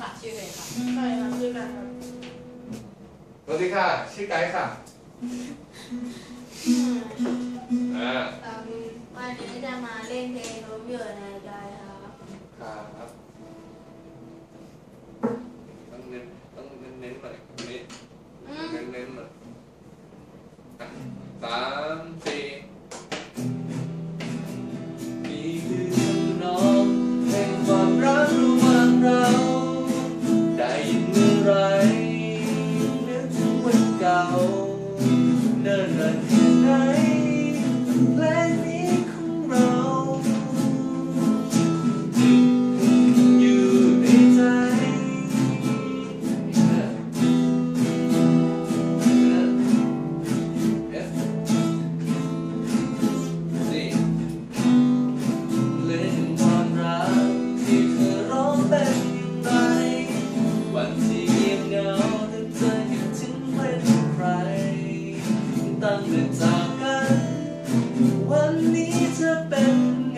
ค่ะชื่อเลยค่ะใช่ครับชื่อกันครับสวัสดีค่ะชื่อไกด์ค่ะวันนี้จะมาเล่นเพลงลมเยอะในใจครับครับต้องเน้นหน่อยนี้เน้นหน่อย3 4นี่คือทำนองแห่งความรักระหว่างเราได้ยินเมื่อไรนึกถึงวันเก่าเนิ่นนานแค่ไหนเพลงนี้ของเราอยู่ในใจเล่นความรักที่เธอร้องเป็นอย่างไรวันที่เงียบเหงาแต่เธอคิดถึงเป็นใครตั้งแต่จากกันวันนี้เธอเป็นไง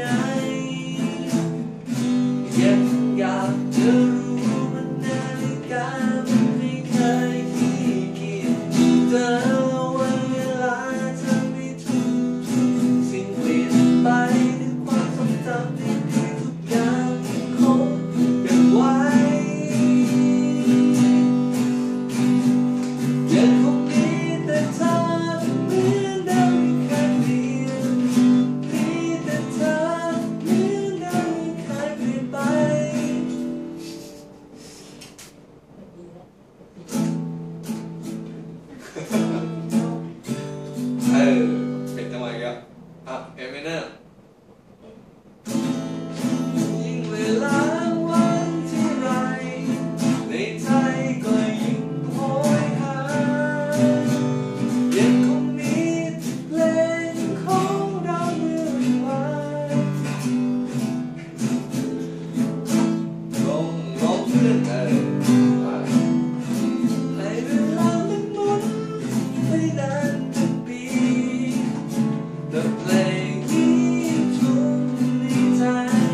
อยากจะรู้มันนาฬิกามันไม่เคยขี้เกียจเธอวันเวลาเธอไม่ทุกสิ่งเปลี่ยนไปด้วยความทรงจำดีๆทุกอย่างยังคงเก็บไว้ยังคงมีแต่เธอเหมือนเดิมไม่เคยเปลี่ยนมีแต่เธอเหมือนเดิมไม่เคยเปลี่ยนไปเป็นจังหวะอีกแล้วเอเมเนอร์ยิ่งเวลาวันที่ไรในใจก็ยิ่งโหยหายังคงมีเพลงของเราเมื่อวานลงเพื่อนให้เวลามันหมุนไปนานเป็นปีแต่เพลงนี้ทุกในใจ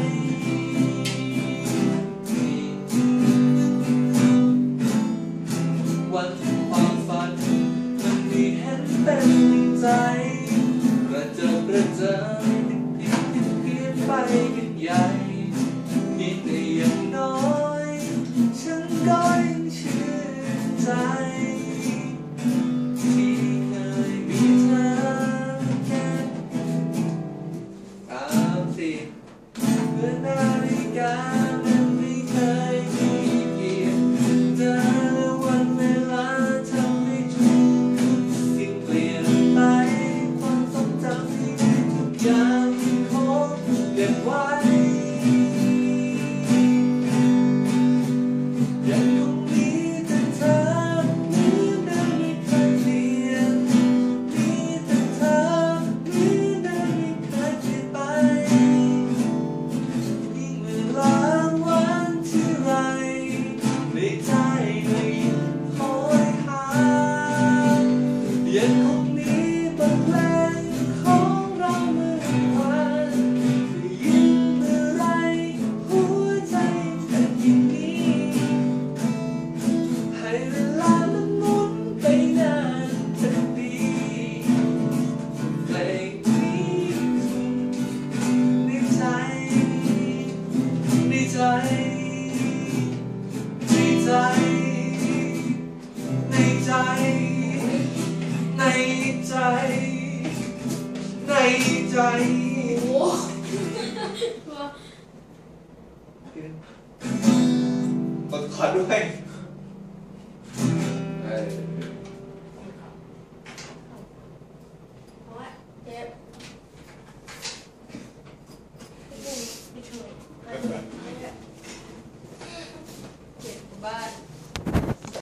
วันความฝันมันมีเห็นเป็นใจกระเจิดกระเจิงเพี้ยนไปกันใหญ่นี่แต่อย่างน้อยฉันก็ยังชื่นใจที่เคยมีเธอแค่3 4เมื่อนาฬิกามันไม่เคยมีเกียรติเธอและวันเวลาทำให้ทุกสิ่งเปลี่ยนไปความทรงจำที่ทุกอย่างยังคงเก็บไว้ยังคงมีแต่เธอเหมือนเดิมไม่เคยเปลี่ยนมีแต่เธอเหมือนเดิมไม่เคยเปลี่ยนไปยิ่งเวลาวันที่ไรในใจก็ยิ่งโหยหายังคงมีบทเพลงของเราเมื่อวานได้ยินเมื่อไรหัวใจเป็นอย่างนี้ให้เวลามันหมุนไปนานเป็นปีเพลงนี้ในใจในใจในใจในใจในใจในใจโอ้โหกดคอร์ดด้วย